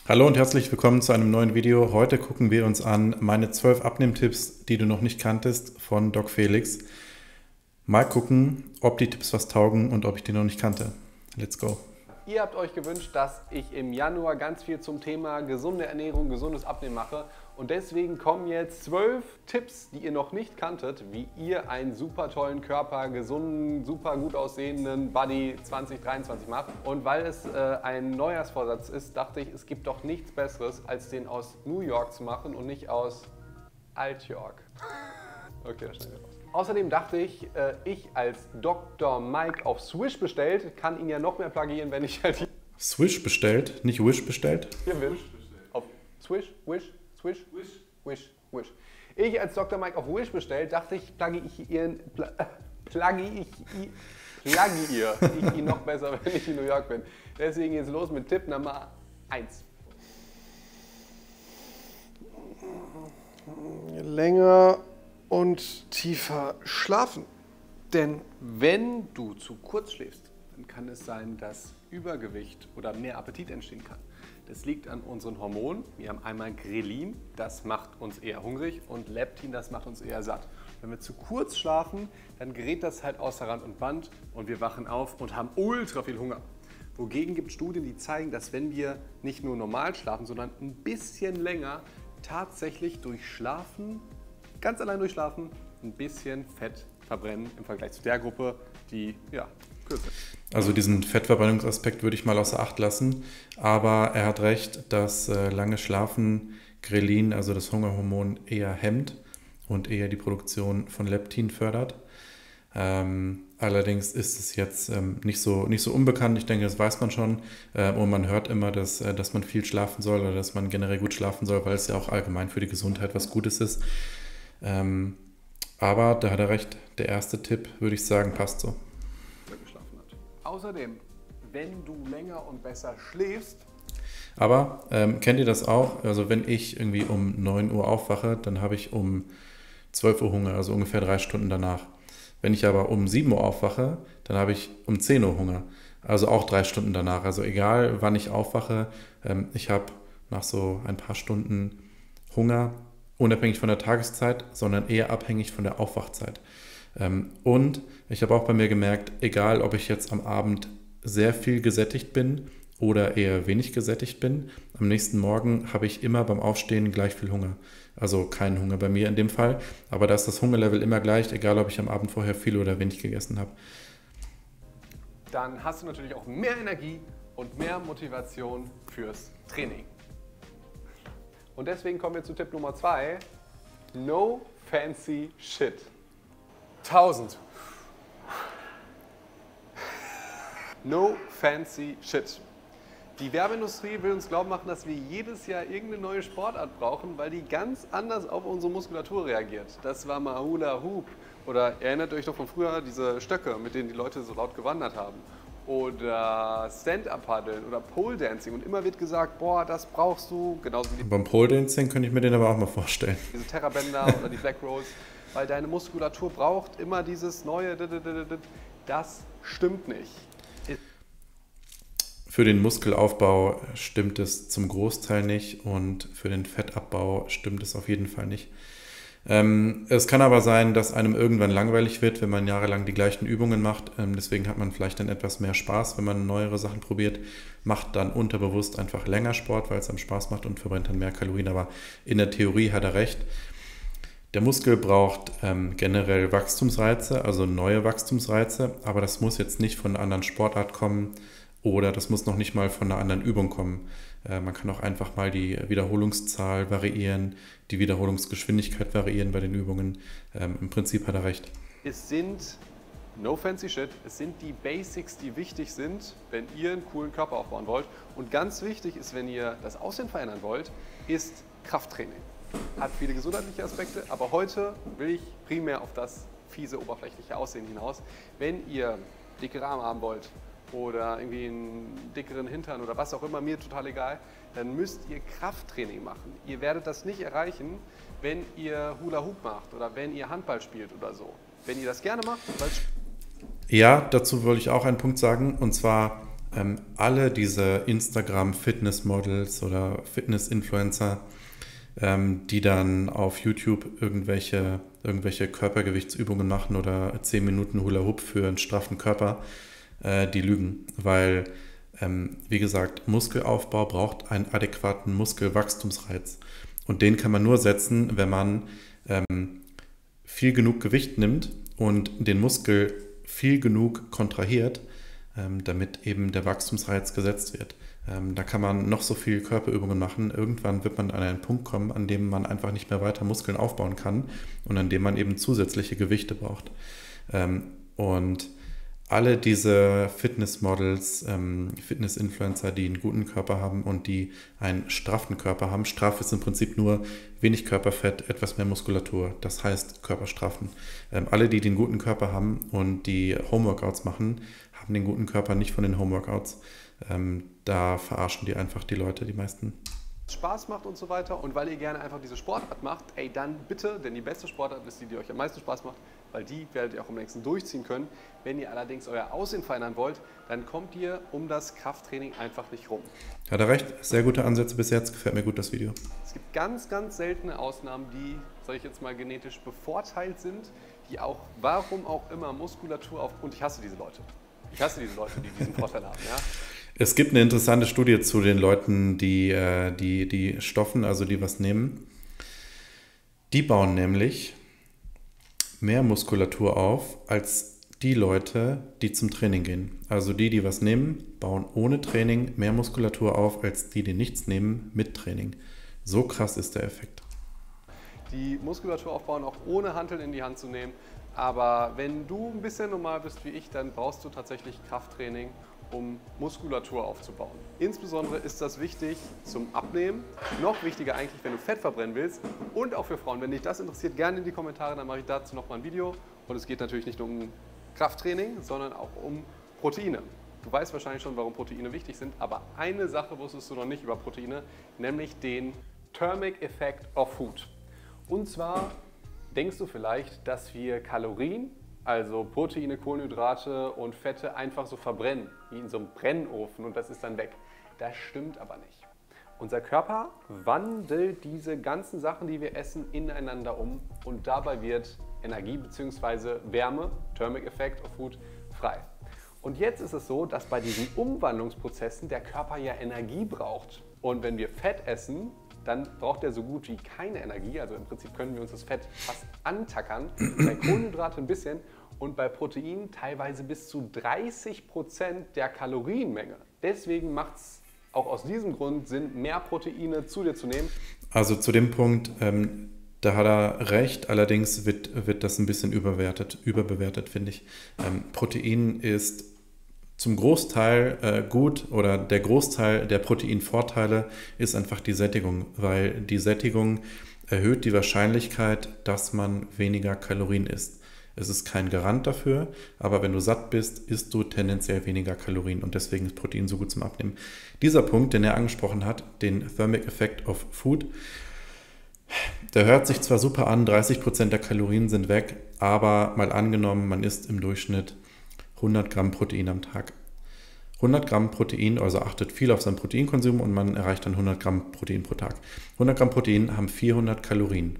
Hallo und herzlich willkommen zu einem neuen Video. Heute gucken wir uns an meine 12 Abnehmtipps, die du noch nicht kanntest, von Doc Felix. Mal gucken, ob die Tipps was taugen und ob ich die noch nicht kannte. Let's go. Ihr habt euch gewünscht, dass ich im Januar ganz viel zum Thema gesunde Ernährung, gesundes Abnehmen mache. Und deswegen kommen jetzt 12 Tipps, die ihr noch nicht kanntet, wie ihr einen super tollen Körper, gesunden, super gut aussehenden Body 2023 macht. Und weil es ein Neujahrsvorsatz ist, dachte ich, es gibt doch nichts Besseres, als den aus New York zu machen und nicht aus Alt-York. Okay, das schneiden wir raus. Außerdem dachte ich, ich als Dr. Mike auf Swish bestellt, kann ihn ja noch mehr plagieren, wenn ich halt Swish bestellt, nicht Wish bestellt. hier bin. Auf Swish, Wish, Swish, Wish, Wish. Ich als Dr. Mike auf Wish bestellt, dachte ich, plagi ich ihn noch besser, wenn ich in New York bin. Deswegen geht's los mit Tipp Nummer 1. Länger und tiefer schlafen. Denn wenn du zu kurz schläfst, dann kann es sein, dass Übergewicht oder mehr Appetit entstehen kann. Das liegt an unseren Hormonen. Wir haben einmal Grelin, das macht uns eher hungrig, und Leptin, das macht uns eher satt. Wenn wir zu kurz schlafen, dann gerät das halt außer Rand und Band und wir wachen auf und haben ultra viel Hunger. Wogegen gibt es Studien, die zeigen, dass wenn wir nicht nur normal schlafen, sondern ein bisschen länger, tatsächlich durch Schlafen, ganz allein durch Schlafen, ein bisschen Fett verbrennen im Vergleich zu der Gruppe, die kürzer ist. Also diesen Fettverbrennungsaspekt würde ich mal außer Acht lassen. Aber er hat recht, dass lange Schlafen Grelin, also das Hungerhormon, eher hemmt und eher die Produktion von Leptin fördert. Allerdings ist es jetzt nicht so unbekannt. Ich denke, das weiß man schon. Und man hört immer, dass man viel schlafen soll oder dass man generell gut schlafen soll, weil es ja auch allgemein für die Gesundheit was Gutes ist. Aber da hat er recht. Der erste Tipp, würde ich sagen, passt so. Geschlafen hat. Außerdem, wenn du länger und besser schläfst. Aber kennt ihr das auch? Also wenn ich irgendwie um 9 Uhr aufwache, dann habe ich um 12 Uhr Hunger, also ungefähr 3 Stunden danach. Wenn ich aber um 7 Uhr aufwache, dann habe ich um 10 Uhr Hunger, also auch 3 Stunden danach. Also egal, wann ich aufwache, ich habe nach so ein paar Stunden Hunger, unabhängig von der Tageszeit, sondern eher abhängig von der Aufwachzeit. Und ich habe auch bei mir gemerkt, egal ob ich jetzt am Abend sehr viel gesättigt bin oder eher wenig gesättigt bin, am nächsten Morgen habe ich immer beim Aufstehen gleich viel Hunger. Also keinen Hunger bei mir in dem Fall, aber da ist das Hungerlevel immer gleich, egal ob ich am Abend vorher viel oder wenig gegessen habe. Dann hast du natürlich auch mehr Energie und mehr Motivation fürs Training. Und deswegen kommen wir zu Tipp Nummer 2. No fancy shit. 1000. No fancy shit. Die Werbeindustrie will uns glauben machen, dass wir jedes Jahr irgendeine neue Sportart brauchen, weil die ganz anders auf unsere Muskulatur reagiert. Das war mal Hula Hoop. Oder erinnert euch doch von früher diese Stöcke, mit denen die Leute so laut gewandert haben. Oder Stand-Up-Paddeln oder Pole-Dancing. Und immer wird gesagt, boah, das brauchst du. Genauso wie Beim Pole-Dancing könnte ich mir den aber auch mal vorstellen. diese Terrabänder oder die Black Rose. Weil deine Muskulatur braucht immer dieses neue. Das stimmt nicht. Für den Muskelaufbau stimmt es zum Großteil nicht und für den Fettabbau stimmt es auf jeden Fall nicht. Es kann aber sein, dass einem irgendwann langweilig wird, wenn man jahrelang die gleichen Übungen macht. Deswegen hat man vielleicht dann etwas mehr Spaß, wenn man neuere Sachen probiert. Macht dann unterbewusst einfach länger Sport, weil es einem Spaß macht und verbrennt dann mehr Kalorien. Aber in der Theorie hat er recht. Der Muskel braucht generell Wachstumsreize, also neue Wachstumsreize. Aber das muss jetzt nicht von einer anderen Sportart kommen. Oder das muss noch nicht mal von einer anderen Übung kommen. Man kann auch einfach mal die Wiederholungszahl variieren, die Wiederholungsgeschwindigkeit variieren bei den Übungen. Im Prinzip hat er recht. Es sind, no fancy shit, es sind die Basics, die wichtig sind, wenn ihr einen coolen Körper aufbauen wollt. Und ganz wichtig ist, wenn ihr das Aussehen verändern wollt, ist Krafttraining. Hat viele gesundheitliche Aspekte, aber heute will ich primär auf das fiese, oberflächliche Aussehen hinaus. Wenn ihr dickere Arme haben wollt, oder irgendwie einen dickeren Hintern oder was auch immer, mir total egal, dann müsst ihr Krafttraining machen. Ihr werdet das nicht erreichen, wenn ihr Hula Hoop macht oder wenn ihr Handball spielt oder so. Wenn ihr das gerne macht, weil ja, dazu wollte ich auch einen Punkt sagen, und zwar Alle diese Instagram-Fitness-Models oder Fitness-Influencer, die dann auf YouTube irgendwelche Körpergewichtsübungen machen oder 10 Minuten Hula-Hoop für einen straffen Körper, die lügen. Weil, wie gesagt, Muskelaufbau braucht einen adäquaten Muskelwachstumsreiz. Und den kann man nur setzen, wenn man viel genug Gewicht nimmt und den Muskel viel genug kontrahiert, damit eben der Wachstumsreiz gesetzt wird. Da kann man noch so viel Körperübungen machen. Irgendwann wird man an einen Punkt kommen, an dem man einfach nicht mehr weiter Muskeln aufbauen kann und an dem man eben zusätzliche Gewichte braucht. Und alle diese Fitnessmodels, Fitnessinfluencer, die einen guten Körper haben und die einen straffen Körper haben. Straff ist im Prinzip nur wenig Körperfett, etwas mehr Muskulatur. Das heißt Körperstraffen. Alle, die den guten Körper haben und die Homeworkouts machen, haben den guten Körper nicht von den Homeworkouts. Da verarschen die einfach die Leute, die meisten. Spaß macht und so weiter und weil ihr gerne einfach diese Sportart macht, ey, dann bitte, denn die beste Sportart ist die, die euch am meisten Spaß macht, weil die werdet ihr auch am längsten durchziehen können. Wenn ihr allerdings euer Aussehen verändern wollt, dann kommt ihr um das Krafttraining einfach nicht rum. Hat er recht, sehr gute Ansätze bis jetzt, gefällt mir gut das Video. Es gibt ganz, ganz seltene Ausnahmen, die, sag ich jetzt mal, genetisch bevorteilt sind, die auch, warum auch immer, Muskulatur auf, und ich hasse diese Leute. Ich hasse diese Leute, die diesen Vorteil haben, ja. Es gibt eine interessante Studie zu den Leuten, die stoffen, also die was nehmen. Die bauen nämlich mehr Muskulatur auf als die Leute, die zum Training gehen. Also die was nehmen, bauen ohne Training mehr Muskulatur auf als die nichts nehmen mit Training. So krass ist der Effekt. Die Muskulatur aufbauen, auch ohne Hanteln in die Hand zu nehmen. Aber wenn du ein bisschen normal bist wie ich, dann brauchst du tatsächlich Krafttraining, um Muskulatur aufzubauen. Insbesondere ist das wichtig zum Abnehmen, noch wichtiger eigentlich, wenn du Fett verbrennen willst und auch für Frauen. Wenn dich das interessiert, gerne in die Kommentare, dann mache ich dazu nochmal ein Video. Und es geht natürlich nicht nur um Krafttraining, sondern auch um Proteine. Du weißt wahrscheinlich schon, warum Proteine wichtig sind, aber eine Sache wusstest du noch nicht über Proteine, nämlich den Thermic Effect of Food. Und zwar denkst du vielleicht, dass wir Kalorien, also Proteine, Kohlenhydrate und Fette einfach so verbrennen, wie in so einem Brennofen und das ist dann weg. Das stimmt aber nicht. Unser Körper wandelt diese ganzen Sachen, die wir essen, ineinander um und dabei wird Energie bzw. Wärme, Thermic Effect of Food, frei. Und jetzt ist es so, dass bei diesen Umwandlungsprozessen der Körper ja Energie braucht. Und wenn wir Fett essen, dann braucht er so gut wie keine Energie. Also im Prinzip können wir uns das Fett fast antackern. Bei Kohlenhydrate ein bisschen und bei Proteinen teilweise bis zu 30% der Kalorienmenge. Deswegen macht es auch aus diesem Grund Sinn, mehr Proteine zu dir zu nehmen. Also zu dem Punkt, da hat er recht, allerdings wird das ein bisschen überbewertet, finde ich. Protein ist zum Großteil gut oder der Großteil der Proteinvorteile ist einfach die Sättigung, weil die Sättigung erhöht die Wahrscheinlichkeit, dass man weniger Kalorien isst. Es ist kein Garant dafür, aber wenn du satt bist, isst du tendenziell weniger Kalorien und deswegen ist Protein so gut zum Abnehmen. Dieser Punkt, den er angesprochen hat, den Thermic Effect of Food, der hört sich zwar super an, 30% der Kalorien sind weg, aber mal angenommen, man isst im Durchschnitt 100 Gramm Protein am Tag. 100 Gramm Protein, also achtet viel auf seinen Proteinkonsum und man erreicht dann 100 Gramm Protein pro Tag. 100 Gramm Protein haben 400 Kalorien.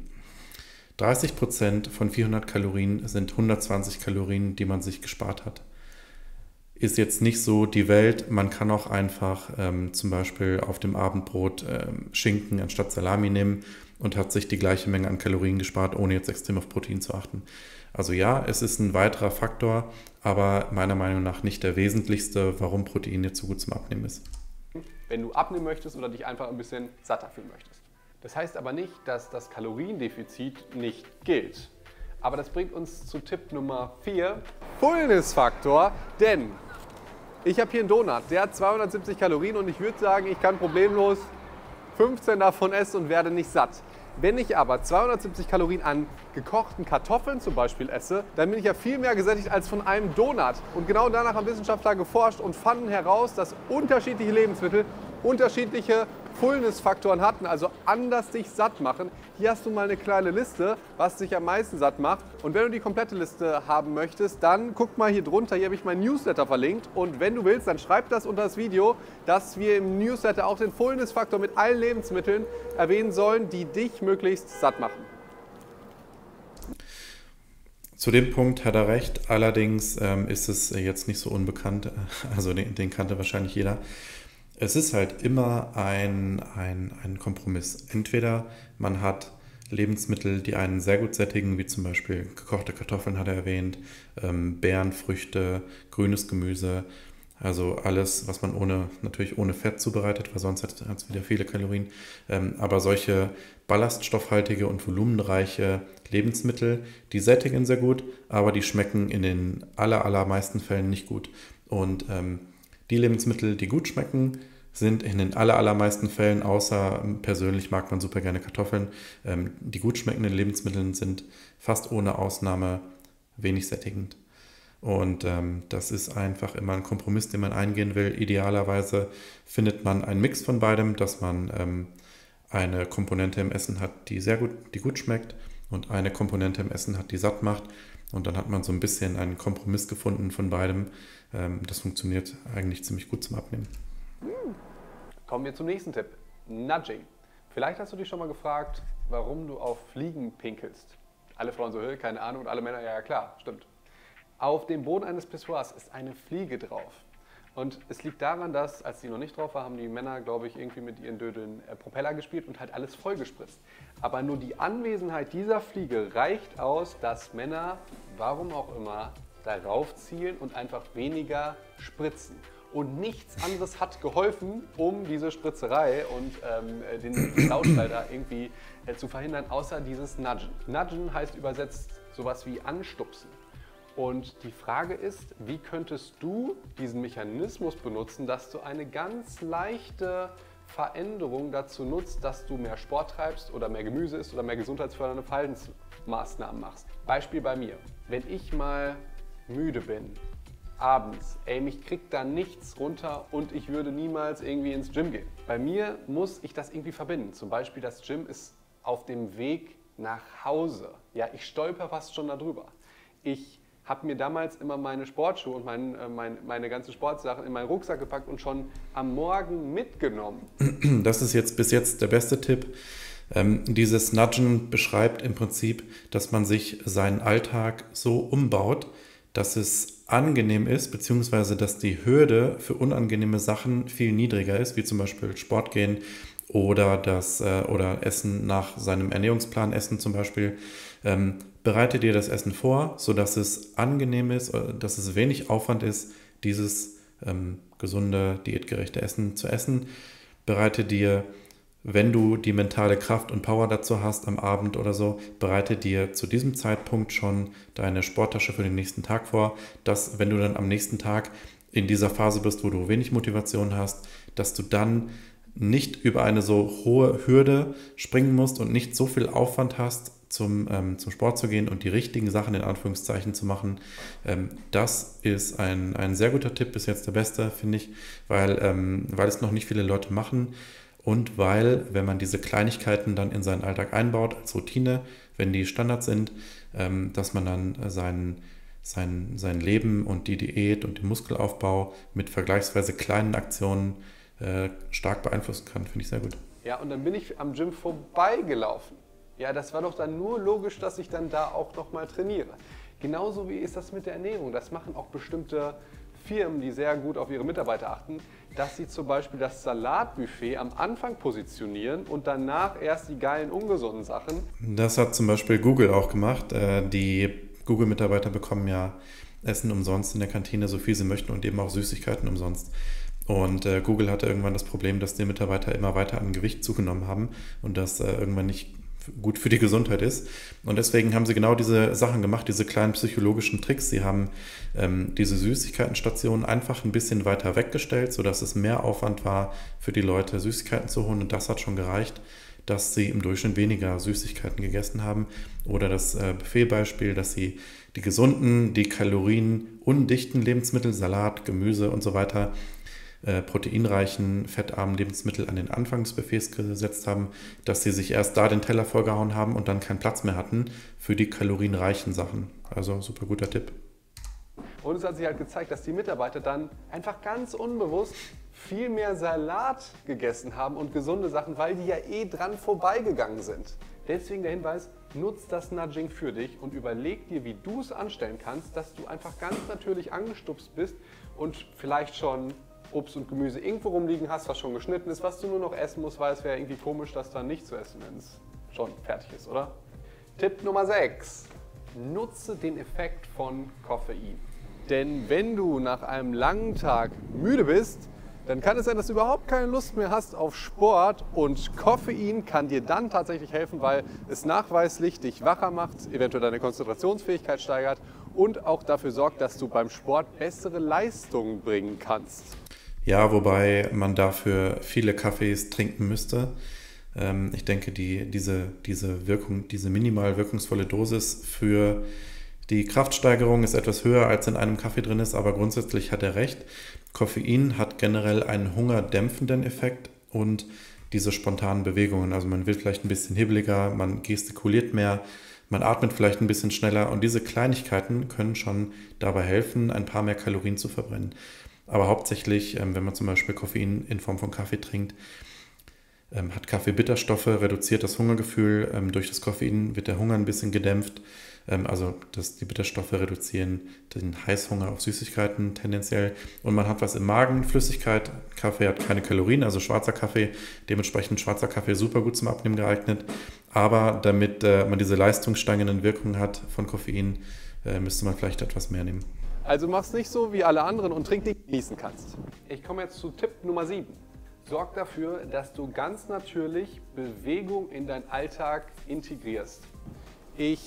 30% von 400 Kalorien sind 120 Kalorien, die man sich gespart hat. Ist jetzt nicht so die Welt. Man kann auch einfach zum Beispiel auf dem Abendbrot Schinken anstatt Salami nehmen und hat sich die gleiche Menge an Kalorien gespart, ohne jetzt extrem auf Protein zu achten. Also ja, es ist ein weiterer Faktor, aber meiner Meinung nach nicht der wesentlichste, warum Protein jetzt so gut zum Abnehmen ist. Wenn du abnehmen möchtest oder dich einfach ein bisschen satter fühlen möchtest. Das heißt aber nicht, dass das Kaloriendefizit nicht gilt. Aber das bringt uns zu Tipp Nummer 4, Fullness-Faktor, denn ich habe hier einen Donut, der hat 270 Kalorien und ich würde sagen, ich kann problemlos 15 davon essen und werde nicht satt. Wenn ich aber 270 Kalorien an gekochten Kartoffeln zum Beispiel esse, dann bin ich ja viel mehr gesättigt als von einem Donut. Und genau danach haben Wissenschaftler geforscht und fanden heraus, dass unterschiedliche Lebensmittel unterschiedliche Fullness-Faktoren hatten, also anders dich satt machen. Hier hast du mal eine kleine Liste, was dich am meisten satt macht. Und wenn du die komplette Liste haben möchtest, dann guck mal hier drunter. Hier habe ich meinen Newsletter verlinkt. Und wenn du willst, dann schreib das unter das Video, dass wir im Newsletter auch den Fullness-Faktor mit allen Lebensmitteln erwähnen sollen, die dich möglichst satt machen. Zu dem Punkt hat er recht, allerdings ist es jetzt nicht so unbekannt, also den kannte wahrscheinlich jeder. Es ist halt immer ein Kompromiss. Entweder man hat Lebensmittel, die einen sehr gut sättigen, wie zum Beispiel gekochte Kartoffeln hat er erwähnt, Beeren, Früchte, grünes Gemüse, also alles, was man natürlich ohne Fett zubereitet, weil sonst hat es wieder viele Kalorien. Aber solche ballaststoffhaltige und volumenreiche Lebensmittel, die sättigen sehr gut, aber die schmecken in den allermeisten Fällen nicht gut. Und die Lebensmittel, die gut schmecken, sind in den allermeisten Fällen, außer persönlich mag man super gerne Kartoffeln, die gut schmeckenden Lebensmittel sind fast ohne Ausnahme wenig sättigend. Und das ist einfach immer ein Kompromiss, den man eingehen will. Idealerweise findet man einen Mix von beidem, dass man eine Komponente im Essen hat, die gut schmeckt und eine Komponente im Essen hat, die satt macht. Und dann hat man so ein bisschen einen Kompromiss gefunden von beidem. Das funktioniert eigentlich ziemlich gut zum Abnehmen. Kommen wir zum nächsten Tipp. Nudging. Vielleicht hast du dich schon mal gefragt, warum du auf Fliegen pinkelst. Alle Frauen so, keine Ahnung, und alle Männer, ja klar, stimmt. Auf dem Boden eines Pissoirs ist eine Fliege drauf. Und es liegt daran, dass, als die noch nicht drauf war, haben die Männer, glaube ich, irgendwie mit ihren Dödeln Propeller gespielt und halt alles vollgespritzt. Aber nur die Anwesenheit dieser Fliege reicht aus, dass Männer, warum auch immer, darauf zielen und einfach weniger spritzen. Und nichts anderes hat geholfen, um diese Spritzerei und den Lautstall da irgendwie zu verhindern, außer dieses Nudgen. Nudgen heißt übersetzt sowas wie anstupsen. Und die Frage ist, wie könntest du diesen Mechanismus benutzen, dass du eine ganz leichte Veränderung dazu nutzt, dass du mehr Sport treibst oder mehr Gemüse isst oder mehr gesundheitsfördernde Verhaltensmaßnahmen machst. Beispiel bei mir. Wenn ich mal müde bin, abends, mich kriegt da nichts runter und ich würde niemals irgendwie ins Gym gehen. Bei mir muss ich das irgendwie verbinden. Zum Beispiel das Gym ist auf dem Weg nach Hause. Ja, ich stolper fast schon darüber. Ich habe mir damals immer meine Sportschuhe und meine ganzen Sportsachen in meinen Rucksack gepackt und schon am Morgen mitgenommen. Das ist bis jetzt der beste Tipp. Dieses Nudgen beschreibt im Prinzip, dass man sich seinen Alltag so umbaut, dass es angenehm ist, beziehungsweise dass die Hürde für unangenehme Sachen viel niedriger ist, wie zum Beispiel Sport gehen oder Essen nach seinem Ernährungsplan essen zum Beispiel. Bereite dir das Essen vor, sodass es angenehm ist, dass es wenig Aufwand ist, dieses gesunde, diätgerechte Essen zu essen. Bereite dir, wenn du die mentale Kraft und Power dazu hast am Abend oder so, bereite dir zu diesem Zeitpunkt schon deine Sporttasche für den nächsten Tag vor, dass, wenn du dann am nächsten Tag in dieser Phase bist, wo du wenig Motivation hast, dass du dann nicht über eine so hohe Hürde springen musst und nicht so viel Aufwand hast, zum Sport zu gehen und die richtigen Sachen in Anführungszeichen zu machen. Das ist ein sehr guter Tipp, bis jetzt der beste, finde ich, weil es noch nicht viele Leute machen und weil, wenn man diese Kleinigkeiten dann in seinen Alltag einbaut als Routine, wenn die Standard sind, dass man dann sein Leben und die Diät und den Muskelaufbau mit vergleichsweise kleinen Aktionen stark beeinflussen kann, finde ich sehr gut. Ja, und dann bin ich am Gym vorbeigelaufen. Ja, das war doch dann nur logisch, dass ich dann da auch nochmal trainiere. Genauso wie ist das mit der Ernährung. Das machen auch bestimmte Firmen, die sehr gut auf ihre Mitarbeiter achten, dass sie zum Beispiel das Salatbuffet am Anfang positionieren und danach erst die geilen, ungesunden Sachen. Das hat zum Beispiel Google auch gemacht. Die Google-Mitarbeiter bekommen ja Essen umsonst in der Kantine, so viel sie möchten und eben auch Süßigkeiten umsonst. Und Google hatte irgendwann das Problem, dass die Mitarbeiter immer weiter an Gewicht zugenommen haben und das irgendwann nicht gut für die Gesundheit ist. Und deswegen haben sie genau diese Sachen gemacht, diese kleinen psychologischen Tricks. Sie haben diese Süßigkeitenstationen einfach ein bisschen weiter weggestellt, sodass es mehr Aufwand war für die Leute, Süßigkeiten zu holen. Und das hat schon gereicht, dass sie im Durchschnitt weniger Süßigkeiten gegessen haben. Oder das Buffet-Beispiel, dass sie die gesunden, die kalorienundichten Lebensmittel, Salat, Gemüse und so weiter, proteinreichen, fettarmen Lebensmittel an den Anfang des Buffets gesetzt haben, dass sie sich erst da den Teller vollgehauen haben und dann keinen Platz mehr hatten für die kalorienreichen Sachen. Also super guter Tipp. Und es hat sich halt gezeigt, dass die Mitarbeiter dann einfach ganz unbewusst viel mehr Salat gegessen haben und gesunde Sachen, weil die ja eh dran vorbeigegangen sind. Deswegen der Hinweis, nutz das Nudging für dich und überleg dir, wie du es anstellen kannst, dass du einfach ganz natürlich angestupst bist und vielleicht schon Obst und Gemüse irgendwo rumliegen hast, was schon geschnitten ist, was du nur noch essen musst, weil es wäre irgendwie komisch, das dann nicht zu essen, wenn es schon fertig ist, oder? Tipp Nummer 6. Nutze den Effekt von Koffein. Denn wenn du nach einem langen Tag müde bist, dann kann es sein, dass du überhaupt keine Lust mehr hast auf Sport und Koffein kann dir dann tatsächlich helfen, weil es nachweislich dich wacher macht, eventuell deine Konzentrationsfähigkeit steigert und auch dafür sorgt, dass du beim Sport bessere Leistungen bringen kannst. Ja, wobei man dafür viele Kaffees trinken müsste. Ich denke, diese Wirkung, diese minimal wirkungsvolle Dosis für die Kraftsteigerung ist etwas höher, als in einem Kaffee drin ist, aber grundsätzlich hat er recht. Koffein hat generell einen hungerdämpfenden Effekt und diese spontanen Bewegungen. Also man wird vielleicht ein bisschen hibbeliger, man gestikuliert mehr, man atmet vielleicht ein bisschen schneller und diese Kleinigkeiten können schon dabei helfen, ein paar mehr Kalorien zu verbrennen. Aber hauptsächlich, wenn man zum Beispiel Koffein in Form von Kaffee trinkt, hat Kaffee Bitterstoffe, reduziert das Hungergefühl. Durch das Koffein wird der Hunger ein bisschen gedämpft. Also die Bitterstoffe reduzieren den Heißhunger auf Süßigkeiten tendenziell. Und man hat was im Magen, Flüssigkeit. Kaffee hat keine Kalorien, also schwarzer Kaffee. Dementsprechend schwarzer Kaffee super gut zum Abnehmen geeignet. Aber damit man diese leistungssteigernden Wirkungen hat von Koffein, müsste man vielleicht etwas mehr nehmen. Also mach's nicht so wie alle anderen und trink nicht genießen kannst. Ich komme jetzt zu Tipp Nummer 7. Sorg dafür, dass du ganz natürlich Bewegung in deinen Alltag integrierst. Ich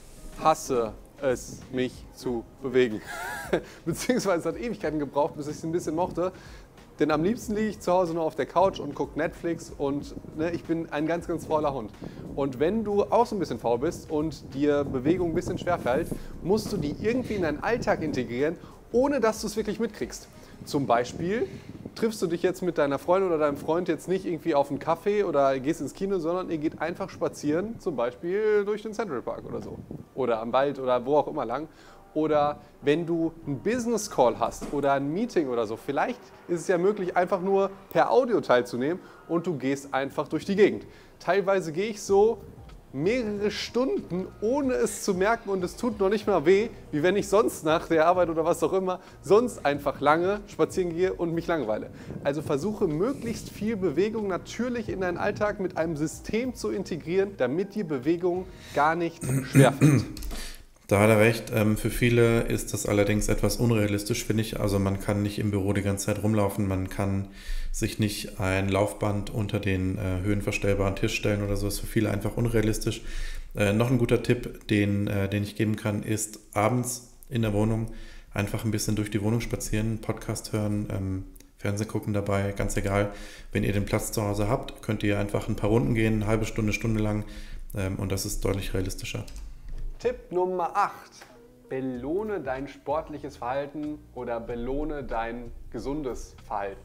hasse es, mich zu bewegen. Beziehungsweise es hat Ewigkeiten gebraucht, bis ich es ein bisschen mochte. Denn am liebsten liege ich zu Hause nur auf der Couch und gucke Netflix und ich bin ein ganz, ganz fauler Hund. Und wenn du auch so ein bisschen faul bist und dir Bewegung ein bisschen schwerfällt, musst du die irgendwie in deinen Alltag integrieren, ohne dass du es wirklich mitkriegst. Zum Beispiel triffst du dich jetzt mit deiner Freundin oder deinem Freund jetzt nicht irgendwie auf einen Kaffee oder gehst ins Kino, sondern ihr geht einfach spazieren, zum Beispiel durch den Central Park oder so. Oder am Wald oder wo auch immer lang. Oder wenn du einen Business Call hast oder ein Meeting oder so, vielleicht ist es ja möglich, einfach nur per Audio teilzunehmen und du gehst einfach durch die Gegend. Teilweise gehe ich so mehrere Stunden, ohne es zu merken und es tut noch nicht mal weh, wie wenn ich sonst nach der Arbeit oder was auch immer, sonst einfach lange spazieren gehe und mich langweile. Also versuche möglichst viel Bewegung natürlich in deinen Alltag mit einem System zu integrieren, damit dir Bewegung gar nicht schwerfällt. Da hat er recht. Für viele ist das allerdings etwas unrealistisch, finde ich. Also man kann nicht im Büro die ganze Zeit rumlaufen, man kann sich nicht ein Laufband unter den höhenverstellbaren Tisch stellen oder so. Das ist für viele einfach unrealistisch. Noch ein guter Tipp, den ich geben kann, ist abends in der Wohnung einfach ein bisschen durch die Wohnung spazieren, Podcast hören, Fernsehen gucken dabei, ganz egal. Wenn ihr den Platz zu Hause habt, könnt ihr einfach ein paar Runden gehen, eine halbe Stunde, Stunde lang und das ist deutlich realistischer. Tipp Nummer 8. Belohne dein sportliches Verhalten oder belohne dein gesundes Verhalten.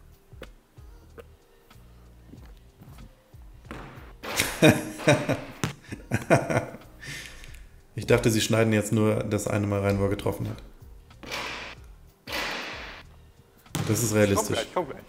Ich dachte, Sie schneiden jetzt nur das eine Mal rein, wo er getroffen hat. Das ist realistisch. Komm gleich.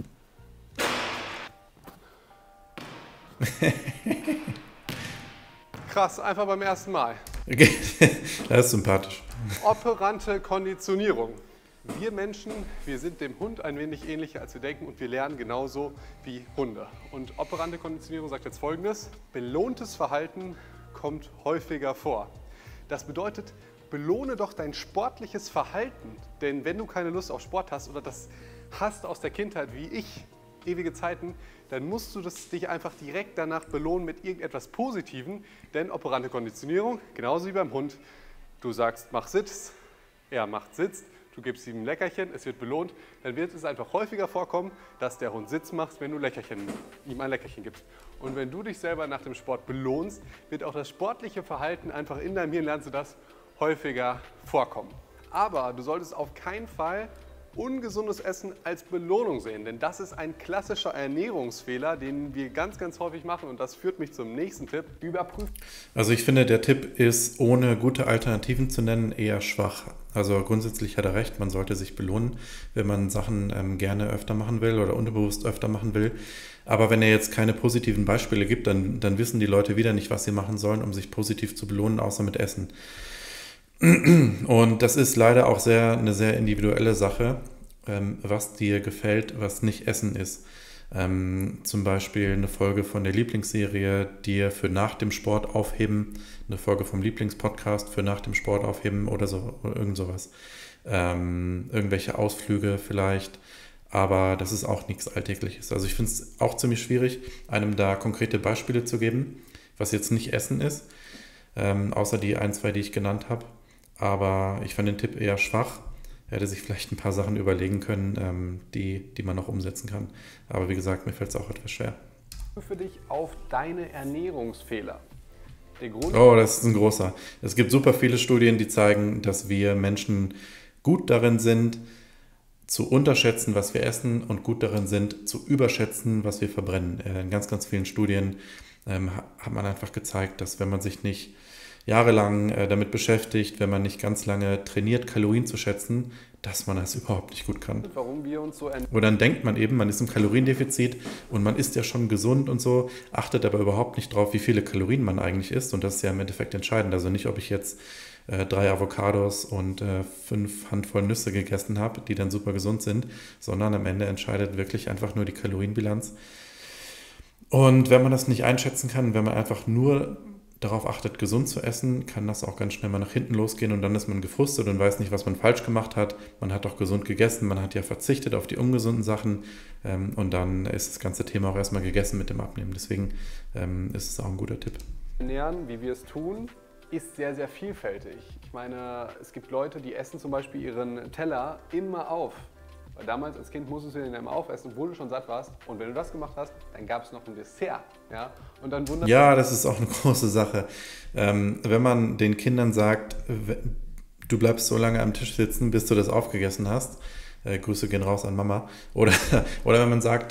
Krass, einfach beim ersten Mal. Okay. Das ist sympathisch. Operante Konditionierung. Wir Menschen, wir sind dem Hund ein wenig ähnlicher, als wir denken und wir lernen genauso wie Hunde. Und operante Konditionierung sagt jetzt Folgendes: Belohntes Verhalten kommt häufiger vor. Das bedeutet, belohne doch dein sportliches Verhalten. Denn wenn du keine Lust auf Sport hast oder das hast aus der Kindheit wie ich, ewige Zeiten, dann musst du dich einfach direkt danach belohnen mit irgendetwas Positivem. Denn operante Konditionierung, genauso wie beim Hund, du sagst, mach Sitz, er macht Sitz, du gibst ihm ein Leckerchen, es wird belohnt, dann wird es einfach häufiger vorkommen, dass der Hund Sitz macht, wenn du ihm ein Leckerchen gibst. Und wenn du dich selber nach dem Sport belohnst, wird auch das sportliche Verhalten einfach in deinem Hirn, lernst du das, häufiger vorkommen. Aber du solltest auf keinen Fall ungesundes Essen als Belohnung sehen, denn das ist ein klassischer Ernährungsfehler, den wir ganz, ganz häufig machen und das führt mich zum nächsten Tipp. Überprüft. Also ich finde, der Tipp ist, ohne gute Alternativen zu nennen, eher schwach. Also grundsätzlich hat er recht, man sollte sich belohnen, wenn man Sachen gerne öfter machen will oder unterbewusst öfter machen will. Aber wenn er jetzt keine positiven Beispiele gibt, dann wissen die Leute wieder nicht, was sie machen sollen, um sich positiv zu belohnen, außer mit Essen. Und das ist leider auch eine sehr individuelle Sache, was dir gefällt, was nicht Essen ist. Zum Beispiel eine Folge von der Lieblingsserie dir für nach dem Sport aufheben, eine Folge vom Lieblingspodcast für nach dem Sport aufheben oder so, oder irgend sowas. Irgendwelche Ausflüge vielleicht, aber das ist auch nichts Alltägliches. Also ich finde es auch ziemlich schwierig, einem da konkrete Beispiele zu geben, was jetzt nicht Essen ist, außer die 1, 2, die ich genannt habe. Aber ich fand den Tipp eher schwach. Er hätte sich vielleicht ein paar Sachen überlegen können, die man noch umsetzen kann. Aber wie gesagt, mir fällt es auch etwas schwer. Für dich auf deine Ernährungsfehler. Der Grund Oh, das ist ein großer. Es gibt super viele Studien, die zeigen, dass wir Menschen gut darin sind, zu unterschätzen, was wir essen und gut darin sind, zu überschätzen, was wir verbrennen. In ganz, ganz vielen Studien hat man einfach gezeigt, dass wenn man sich nicht jahrelang damit beschäftigt, wenn man nicht ganz lange trainiert, Kalorien zu schätzen, dass man das überhaupt nicht gut kann. warum wir uns so ernähren. Oder dann denkt man eben, man ist im Kaloriendefizit und man isst ja schon gesund und so, achtet aber überhaupt nicht drauf, wie viele Kalorien man eigentlich isst. Und das ist ja im Endeffekt entscheidend. Also nicht, ob ich jetzt 3 Avocados und 5 Handvoll Nüsse gegessen habe, die dann super gesund sind, sondern am Ende entscheidet wirklich einfach nur die Kalorienbilanz. Und wenn man das nicht einschätzen kann, wenn man einfach nur darauf achtet, gesund zu essen, kann das auch ganz schnell mal nach hinten losgehen und dann ist man gefrustet und weiß nicht, was man falsch gemacht hat. Man hat doch gesund gegessen, man hat ja verzichtet auf die ungesunden Sachen und dann ist das ganze Thema auch erstmal gegessen mit dem Abnehmen. Deswegen ist es auch ein guter Tipp. Ernähren, wie wir es tun, ist sehr, sehr vielfältig. Ich meine, es gibt Leute, die essen zum Beispiel ihren Teller immer auf. Weil damals als Kind musstest du den immer aufessen, obwohl du schon satt warst. Und wenn du das gemacht hast, dann gab es noch ein Dessert. Ja, und dann ja, das ist auch eine große Sache. Wenn man den Kindern sagt, du bleibst so lange am Tisch sitzen, bis du das aufgegessen hast, Grüße gehen raus an Mama. Oder wenn man sagt,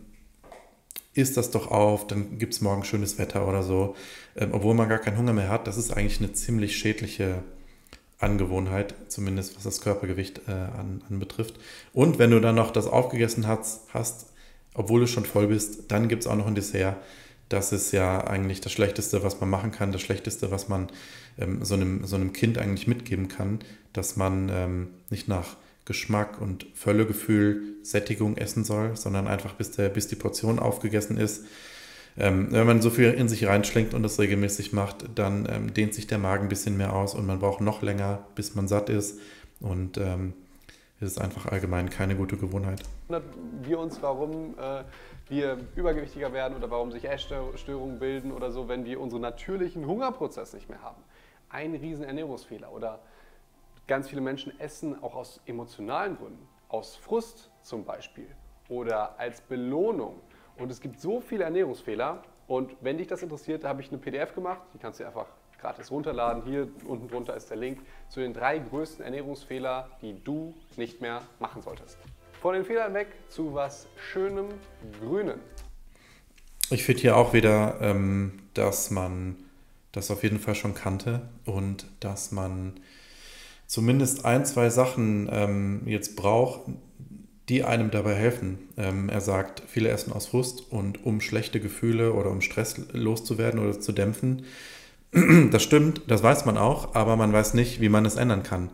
isst das doch auf, dann gibt es morgen schönes Wetter oder so. Obwohl man gar keinen Hunger mehr hat, das ist eigentlich eine ziemlich schädliche Angewohnheit, zumindest was das Körpergewicht anbetrifft. Und wenn du dann noch das aufgegessen hast, obwohl du schon voll bist, dann gibt es auch noch ein Dessert. Das ist ja eigentlich das Schlechteste, was man machen kann, das Schlechteste, was man so einem Kind eigentlich mitgeben kann, dass man nicht nach Geschmack und Völlegefühl, Sättigung essen soll, sondern einfach bis die Portion aufgegessen ist. Wenn man so viel in sich reinschlingt und das regelmäßig macht, dann dehnt sich der Magen ein bisschen mehr aus und man braucht noch länger, bis man satt ist. Und es ist einfach allgemein keine gute Gewohnheit. Wir uns, warum wir übergewichtiger werden oder warum sich Essstörungen bilden oder so, wenn wir unseren natürlichen Hungerprozess nicht mehr haben. Ein riesen Ernährungsfehler. Oder ganz viele Menschen essen auch aus emotionalen Gründen, aus Frust zum Beispiel oder als Belohnung. Und es gibt so viele Ernährungsfehler und wenn dich das interessiert, habe ich eine PDF gemacht, die kannst du einfach gratis runterladen. Hier unten drunter ist der Link zu den 3 größten Ernährungsfehler, die du nicht mehr machen solltest. Von den Fehlern weg zu was Schönem, Grünen. Ich finde hier auch wieder, dass man das auf jeden Fall schon kannte und dass man zumindest 1, 2 Sachen jetzt braucht, die einem dabei helfen. Er sagt, viele essen aus Frust und um schlechte Gefühle oder um Stress loszuwerden oder zu dämpfen. Das stimmt, das weiß man auch, aber man weiß nicht, wie man es ändern kann.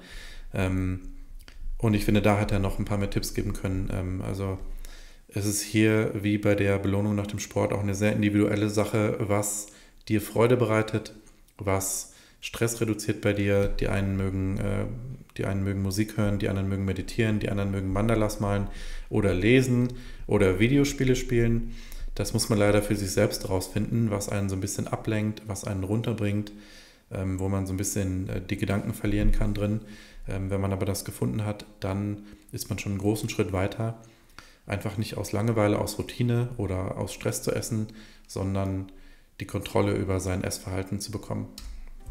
Und ich finde, da hätte er noch ein paar mehr Tipps geben können. Also es ist hier wie bei der Belohnung nach dem Sport auch eine sehr individuelle Sache, was dir Freude bereitet, was Stress reduziert bei dir. Die einen mögen Musik hören, die anderen mögen meditieren, die anderen mögen Mandalas malen oder lesen oder Videospiele spielen. Das muss man leider für sich selbst rausfinden, was einen so ein bisschen ablenkt, was einen runterbringt, wo man so ein bisschen die Gedanken verlieren kann drin. Wenn man aber das gefunden hat, dann ist man schon einen großen Schritt weiter. Einfach nicht aus Langeweile, aus Routine oder aus Stress zu essen, sondern die Kontrolle über sein Essverhalten zu bekommen.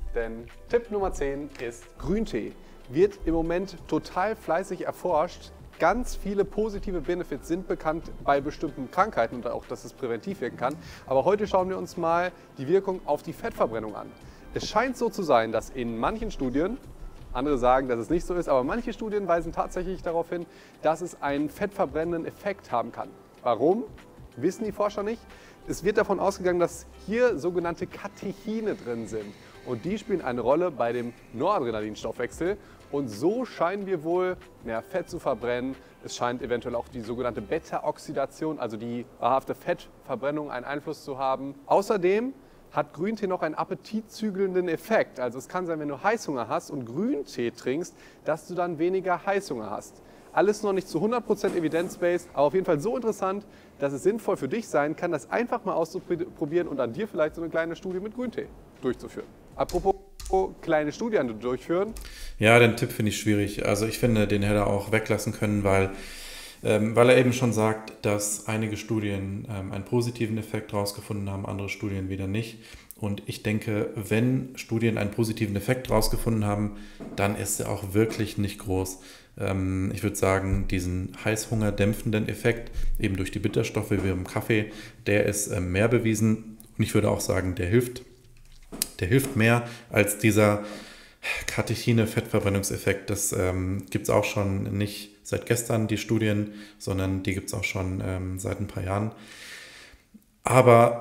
Denn Tipp Nummer 10 ist Grüntee. Wird im Moment total fleißig erforscht. ganz viele positive Benefits sind bekannt bei bestimmten Krankheiten und auch, dass es präventiv wirken kann. Aber heute schauen wir uns mal die Wirkung auf die Fettverbrennung an. Es scheint so zu sein, dass in manchen Studien, andere sagen, dass es nicht so ist, aber manche Studien weisen tatsächlich darauf hin, dass es einen fettverbrennenden Effekt haben kann. Warum? Wissen die Forscher nicht. Es wird davon ausgegangen, dass hier sogenannte Katechine drin sind. Und die spielen eine Rolle bei dem Noradrenalinstoffwechsel. Und so scheinen wir wohl mehr Fett zu verbrennen. Es scheint eventuell auch die sogenannte Beta-Oxidation, also die wahrhafte Fettverbrennung, einen Einfluss zu haben. Außerdem hat Grüntee noch einen appetitzügelnden Effekt. Also es kann sein, wenn du Heißhunger hast und Grüntee trinkst, dass du dann weniger Heißhunger hast. Alles noch nicht zu 100% evidence-based, aber auf jeden Fall so interessant, dass es sinnvoll für dich sein kann, das einfach mal auszuprobieren und an dir vielleicht so eine kleine Studie mit Grüntee durchzuführen. Apropos kleine Studien durchführen. Ja, den Tipp finde ich schwierig. Also ich finde, den hätte er auch weglassen können, weil er eben schon sagt, dass einige Studien einen positiven Effekt rausgefunden haben, andere Studien wieder nicht. Und ich denke, wenn Studien einen positiven Effekt rausgefunden haben, dann ist er auch wirklich nicht groß. Ich würde sagen, diesen heißhungerdämpfenden Effekt, eben durch die Bitterstoffe wie im Kaffee, der ist mehr bewiesen. Und ich würde auch sagen, der hilft mehr als dieser Katechine-Fettverbrennungseffekt. Das gibt es auch schon nicht seit gestern, die Studien, sondern die gibt es auch schon seit ein paar Jahren. Aber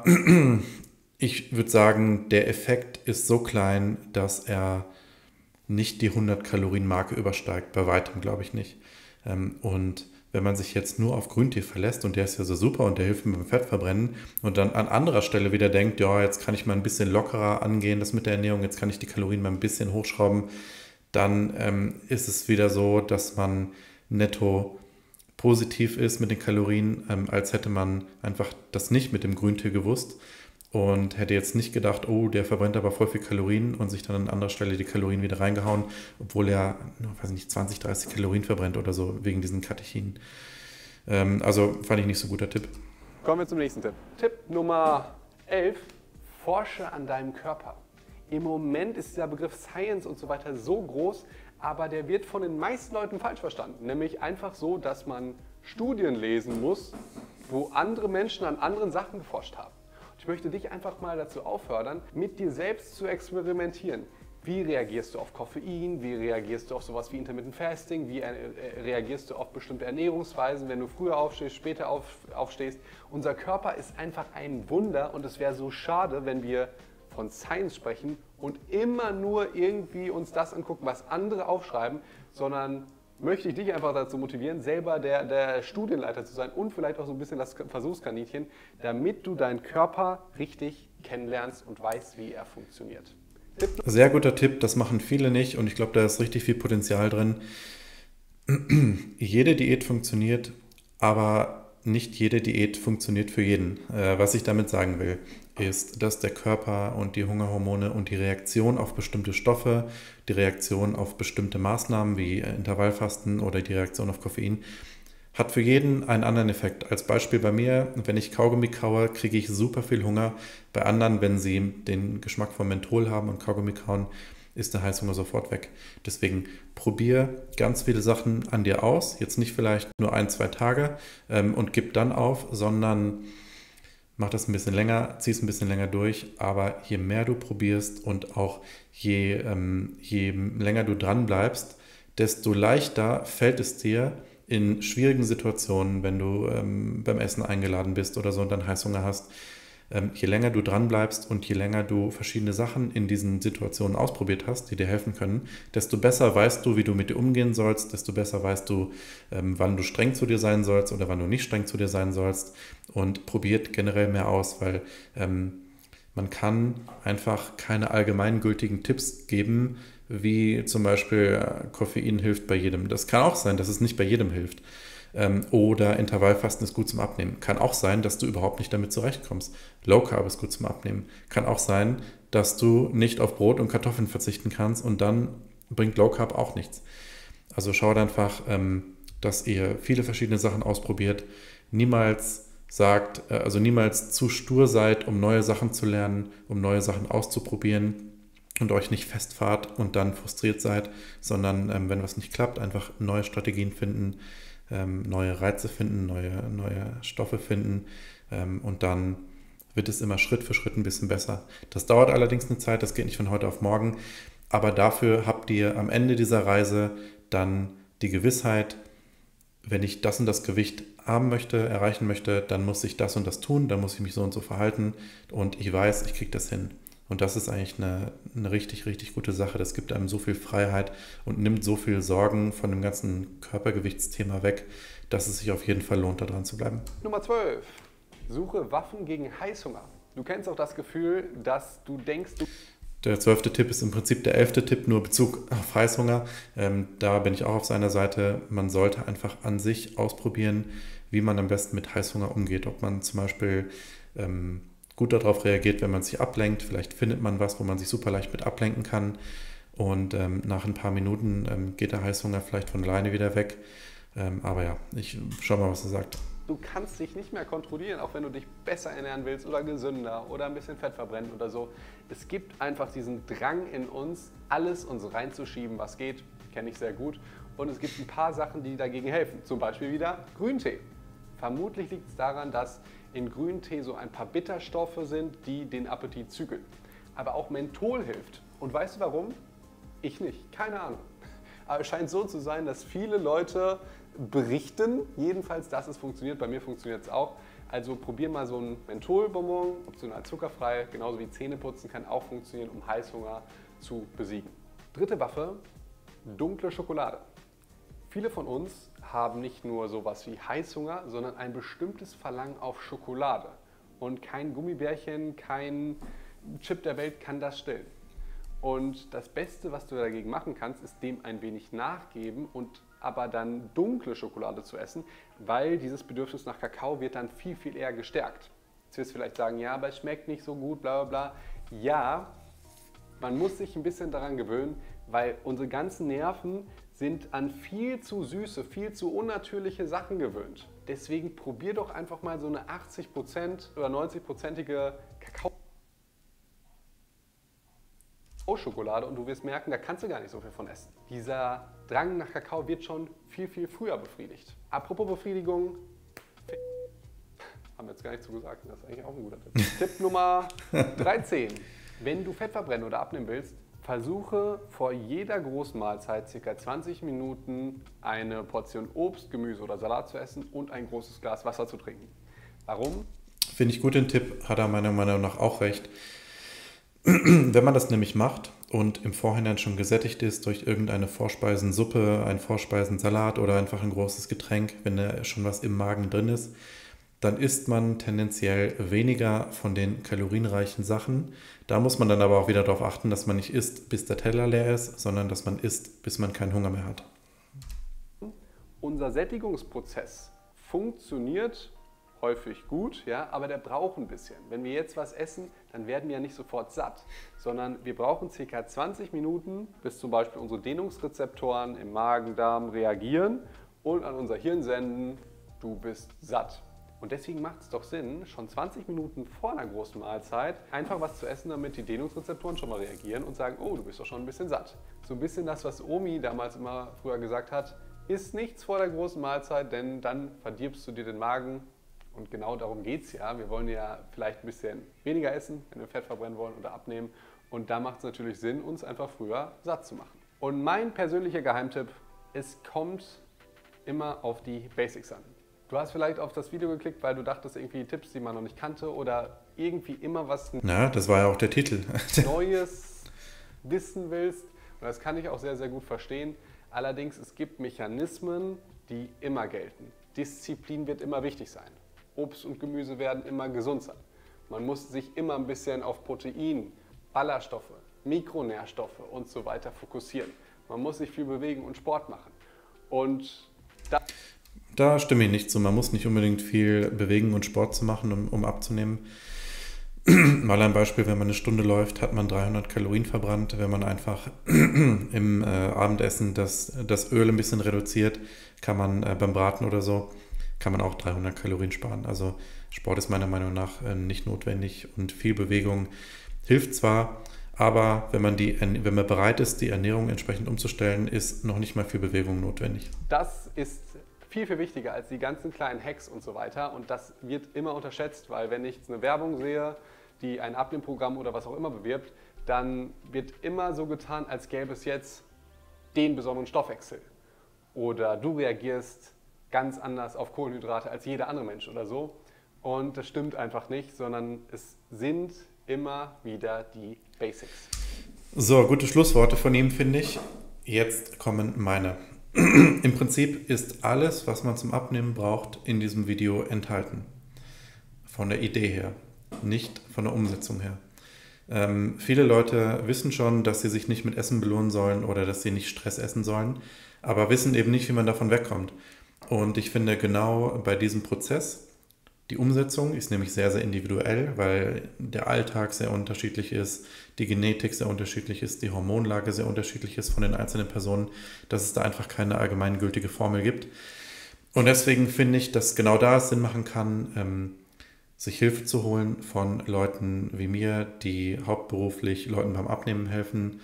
ich würde sagen, der Effekt ist so klein, dass er nicht die 100-Kalorien-Marke übersteigt. Bei weitem glaube ich nicht. Und wenn man sich jetzt nur auf Grüntee verlässt und der ist ja so super und der hilft mir beim Fettverbrennen und dann an anderer Stelle wieder denkt, ja, jetzt kann ich mal ein bisschen lockerer angehen, das mit der Ernährung, jetzt kann ich die Kalorien mal ein bisschen hochschrauben, dann ist es wieder so, dass man netto positiv ist mit den Kalorien, als hätte man einfach das nicht mit dem Grüntee gewusst und hätte jetzt nicht gedacht, oh, der verbrennt aber voll viel Kalorien und sich dann an anderer Stelle die Kalorien wieder reingehauen, obwohl er, weiß nicht, 20, 30 Kalorien verbrennt oder so wegen diesen Katechinen. Also fand ich nicht so ein guter Tipp. Kommen wir zum nächsten Tipp. Tipp Nummer 11. Forsche an deinem Körper. Im Moment ist dieser Begriff Science und so weiter so groß, aber der wird von den meisten Leuten falsch verstanden. Nämlich einfach so, dass man Studien lesen muss, wo andere Menschen an anderen Sachen geforscht haben. Ich möchte dich einfach mal dazu auffordern, mit dir selbst zu experimentieren. Wie reagierst du auf Koffein? Wie reagierst du auf sowas wie Intermittent Fasting? Wie reagierst du auf bestimmte Ernährungsweisen, wenn du früher aufstehst, später aufstehst? Unser Körper ist einfach ein Wunder und es wäre so schade, wenn wir von Science sprechen und immer nur irgendwie uns das angucken, was andere aufschreiben, sondern möchte ich dich einfach dazu motivieren, selber der Studienleiter zu sein und vielleicht auch so ein bisschen das Versuchskaninchen, damit du deinen Körper richtig kennenlernst und weißt, wie er funktioniert. Sehr guter Tipp, das machen viele nicht und ich glaube, da ist richtig viel Potenzial drin. Jede Diät funktioniert, aber nicht jede Diät funktioniert für jeden. Was ich damit sagen will, ist, dass der Körper und die Hungerhormone und die Reaktion auf bestimmte Stoffe, die Reaktion auf bestimmte Maßnahmen wie Intervallfasten oder die Reaktion auf Koffein, hat für jeden einen anderen Effekt. Als Beispiel bei mir, wenn ich Kaugummi kaue, kriege ich super viel Hunger. Bei anderen, wenn sie den Geschmack von Menthol haben und Kaugummi kauen, ist der Heißhunger sofort weg. Deswegen probier ganz viele Sachen an dir aus. Jetzt nicht vielleicht nur 1-2 Tage und gib dann auf, sondern mach das ein bisschen länger, zieh es ein bisschen länger durch. Aber je mehr du probierst und auch je länger du dran bleibst, desto leichter fällt es dir, in schwierigen Situationen, wenn du beim Essen eingeladen bist oder so und dann Heißhunger hast, je länger du dran bleibst und je länger du verschiedene Sachen in diesen Situationen ausprobiert hast, die dir helfen können, desto besser weißt du, wie du mit dir umgehen sollst, desto besser weißt du, wann du streng zu dir sein sollst oder wann du nicht streng zu dir sein sollst und probiert generell mehr aus, weil man kann einfach keine allgemeingültigen Tipps geben, wie zum Beispiel Koffein hilft bei jedem. Das kann auch sein, dass es nicht bei jedem hilft. Oder Intervallfasten ist gut zum Abnehmen. Kann auch sein, dass du überhaupt nicht damit zurechtkommst. Low Carb ist gut zum Abnehmen. Kann auch sein, dass du nicht auf Brot und Kartoffeln verzichten kannst und dann bringt Low Carb auch nichts. Also schaut einfach, dass ihr viele verschiedene Sachen ausprobiert. Niemals niemals zu stur seid, um neue Sachen zu lernen, um neue Sachen auszuprobieren und euch nicht festfahrt und dann frustriert seid, sondern wenn was nicht klappt, einfach neue Strategien finden, neue Reize finden, neue Stoffe finden und dann wird es immer Schritt für Schritt ein bisschen besser. Das dauert allerdings eine Zeit, das geht nicht von heute auf morgen, aber dafür habt ihr am Ende dieser Reise dann die Gewissheit, wenn ich das und das Gewicht haben möchte, erreichen möchte, dann muss ich das und das tun, dann muss ich mich so und so verhalten und ich weiß, ich kriege das hin. Und das ist eigentlich eine richtig, richtig gute Sache. Das gibt einem so viel Freiheit und nimmt so viel Sorgen von dem ganzen Körpergewichtsthema weg, dass es sich auf jeden Fall lohnt, da dran zu bleiben. Nummer 12. Suche Waffen gegen Heißhunger. Du kennst auch das Gefühl, dass du denkst, Der 12. Tipp ist im Prinzip der 11. Tipp, nur Bezug auf Heißhunger. Da bin ich auch auf seiner Seite. Man sollte einfach an sich ausprobieren, wie man am besten mit Heißhunger umgeht. Ob man zum Beispiel gut darauf reagiert, wenn man sich ablenkt. Vielleicht findet man was, wo man sich super leicht mit ablenken kann. Und nach ein paar Minuten geht der Heißhunger vielleicht von alleine wieder weg. Aber ja, ich schau mal, was er sagt. du kannst dich nicht mehr kontrollieren, auch wenn du dich besser ernähren willst oder gesünder oder ein bisschen Fett verbrennen oder so. Es gibt einfach diesen Drang in uns, alles uns reinzuschieben, was geht. Kenne ich sehr gut. Und es gibt ein paar Sachen, die dagegen helfen. Zum Beispiel wieder Grüntee. Vermutlich liegt es daran, dass in Grüntee so ein paar Bitterstoffe sind, die den Appetit zügeln. Aber auch Menthol hilft. Und weißt du warum? Ich nicht. Keine Ahnung. Aber es scheint so zu sein, dass viele Leute berichten, jedenfalls, dass es funktioniert. Bei mir funktioniert es auch. Also probier mal so ein Mentholbonbon, optional zuckerfrei, genauso wie Zähneputzen kann auch funktionieren, um Heißhunger zu besiegen. Dritte Waffe, dunkle Schokolade. Viele von uns haben nicht nur sowas wie Heißhunger, sondern ein bestimmtes Verlangen auf Schokolade. Und kein Gummibärchen, kein Chip der Welt kann das stillen. Und das Beste, was du dagegen machen kannst, ist dem ein wenig nachgeben und aber dann dunkle Schokolade zu essen, weil dieses Bedürfnis nach Kakao wird dann viel, viel eher gestärkt. Jetzt wirst du vielleicht sagen, ja, aber es schmeckt nicht so gut, bla bla bla. Ja, man muss sich ein bisschen daran gewöhnen, weil unsere ganzen Nerven sind an viel zu süße, viel zu unnatürliche Sachen gewöhnt. Deswegen probier doch einfach mal so eine 80% oder 90%ige Schokolade und du wirst merken, da kannst du gar nicht so viel von essen. Dieser Drang nach Kakao wird schon viel, viel früher befriedigt. Apropos Befriedigung, haben wir jetzt gar nicht so gesagt, das ist eigentlich auch ein guter Tipp. Tipp Nummer 13. Wenn du Fett verbrennen oder abnehmen willst, versuche vor jeder großen Mahlzeit ca. 20 Minuten eine Portion Obst, Gemüse oder Salat zu essen und ein großes Glas Wasser zu trinken. Warum? Finde ich gut den Tipp, hat er meiner Meinung nach auch recht. Wenn man das nämlich macht und im Vorhinein schon gesättigt ist durch irgendeine Vorspeisensuppe, einen Vorspeisensalat oder einfach ein großes Getränk, wenn da schon was im Magen drin ist, dann isst man tendenziell weniger von den kalorienreichen Sachen. Da muss man dann aber auch wieder darauf achten, dass man nicht isst, bis der Teller leer ist, sondern dass man isst, bis man keinen Hunger mehr hat. Unser Sättigungsprozess funktioniert häufig gut, ja, aber der braucht ein bisschen. Wenn wir jetzt was essen, dann werden wir ja nicht sofort satt, sondern wir brauchen ca. 20 Minuten, bis zum Beispiel unsere Dehnungsrezeptoren im Magen-Darm reagieren und an unser Hirn senden, du bist satt. Und deswegen macht es doch Sinn, schon 20 Minuten vor einer großen Mahlzeit einfach was zu essen, damit die Dehnungsrezeptoren schon mal reagieren und sagen, oh, du bist doch schon ein bisschen satt. So ein bisschen das, was Omi damals immer früher gesagt hat, isst nichts vor der großen Mahlzeit, denn dann verdirbst du dir den Magen. Und genau darum geht es ja. Wir wollen ja vielleicht ein bisschen weniger essen, wenn wir Fett verbrennen wollen oder abnehmen. Und da macht es natürlich Sinn, uns einfach früher satt zu machen. Und mein persönlicher Geheimtipp, es kommt immer auf die Basics an. Du hast vielleicht auf das Video geklickt, weil du dachtest, irgendwie Tipps, die man noch nicht kannte oder irgendwie immer was Na, das war ja auch der Titel. Neues wissen willst. Und das kann ich auch sehr, sehr gut verstehen. Allerdings, es gibt Mechanismen, die immer gelten. Disziplin wird immer wichtig sein. Obst und Gemüse werden immer gesund sein. Man muss sich immer ein bisschen auf Protein, Ballaststoffe, Mikronährstoffe und so weiter fokussieren. Man muss sich viel bewegen und Sport machen. Und da stimme ich nicht zu. Man muss nicht unbedingt viel bewegen und Sport zu machen, um abzunehmen. Mal ein Beispiel, wenn man eine Stunde läuft, hat man 300 Kalorien verbrannt. Wenn man einfach im Abendessen das Öl ein bisschen reduziert, kann man beim Braten oder so, kann man auch 300 Kalorien sparen. Also Sport ist meiner Meinung nach nicht notwendig und viel Bewegung hilft zwar, aber wenn man bereit ist, die Ernährung entsprechend umzustellen, ist noch nicht mal viel Bewegung notwendig. das ist viel, viel wichtiger als die ganzen kleinen Hacks und so weiter. Und das wird immer unterschätzt, weil wenn ich eine Werbung sehe, die ein Abnehmprogramm oder was auch immer bewirbt, dann wird immer so getan, als gäbe es jetzt den besonderen Stoffwechsel. Oder du reagierst ganz anders auf Kohlenhydrate als jeder andere Mensch oder so. Und das stimmt einfach nicht, sondern es sind immer wieder die Basics. So, gute Schlussworte von ihm, finde ich. Jetzt kommen meine. Im Prinzip ist alles, was man zum Abnehmen braucht, in diesem Video enthalten. Von der Idee her, nicht von der Umsetzung her. Viele Leute wissen schon, dass sie sich nicht mit Essen belohnen sollen oder dass sie nicht Stress essen sollen, aber wissen eben nicht, wie man davon wegkommt. Und ich finde genau bei diesem Prozess, die Umsetzung ist nämlich sehr, sehr individuell, weil der Alltag sehr unterschiedlich ist, die Genetik sehr unterschiedlich ist, die Hormonlage sehr unterschiedlich ist von den einzelnen Personen, dass es da einfach keine allgemeingültige Formel gibt. Und deswegen finde ich, dass genau da es Sinn machen kann, sich Hilfe zu holen von Leuten wie mir, die hauptberuflich Leuten beim Abnehmen helfen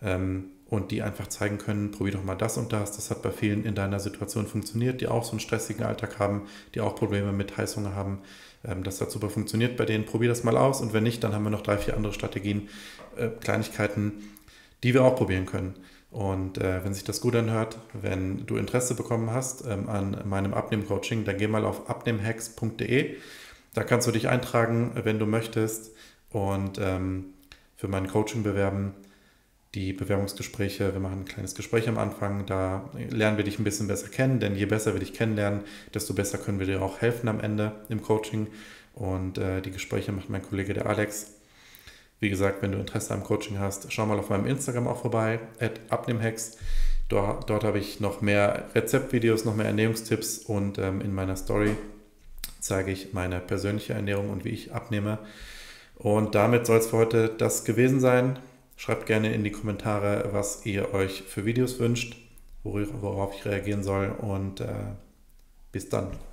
und die einfach zeigen können, probier doch mal das und das. Das hat bei vielen in deiner Situation funktioniert, die auch so einen stressigen Alltag haben, die auch Probleme mit Heißhunger haben. Das hat super funktioniert bei denen. Probier das mal aus und wenn nicht, dann haben wir noch 3, 4 andere Strategien, Kleinigkeiten, die wir auch probieren können. Und wenn sich das gut anhört, wenn du Interesse bekommen hast an meinem Abnehmen-Coaching, dann geh mal auf abnehmhacks.de. Da kannst du dich eintragen, wenn du möchtest und für mein Coaching bewerben. Die Bewerbungsgespräche, wir machen ein kleines Gespräch am Anfang, da lernen wir dich ein bisschen besser kennen, denn je besser wir dich kennenlernen, desto besser können wir dir auch helfen am Ende im Coaching. Und die Gespräche macht mein Kollege, der Alex. Wie gesagt, wenn du Interesse am Coaching hast, schau mal auf meinem Instagram auch vorbei, @abnehmhacks. Dort habe ich noch mehr Rezeptvideos, noch mehr Ernährungstipps und in meiner Story zeige ich meine persönliche Ernährung und wie ich abnehme. Und damit soll es für heute das gewesen sein. Schreibt gerne in die Kommentare, was ihr euch für Videos wünscht, worauf ich reagieren soll und bis dann.